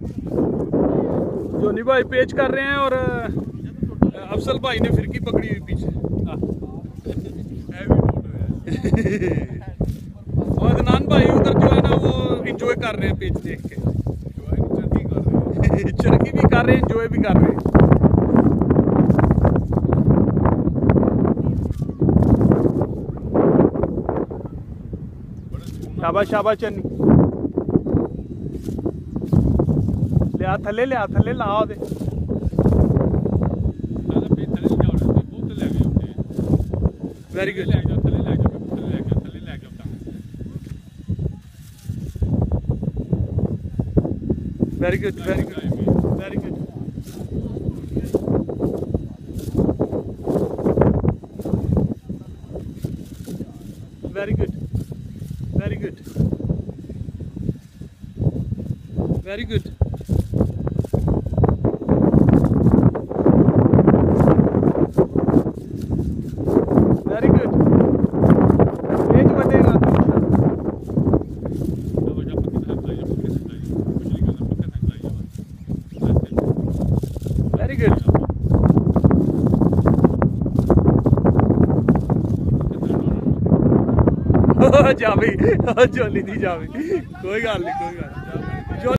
जोनी भाई पेच कर रहे हैं और अफसल भाई ने फिरकी पकड़ी हुई पीछे। और अदनान भाई उधर जो है ना वो एंजॉय कर रहे हैं पेच देख के। चरखी भी कर रहे हैं, एंजॉय भी कर रहे हैं। शाबाश शाबाश चन्नी, ले थले ले थले ला दे। Very good, very good, very good, very good. Very good, very good, very good. Very good, age बढ़ेगा। Very good. जावी जोनी दी जावी, कोई गल नहीं, कोई गल।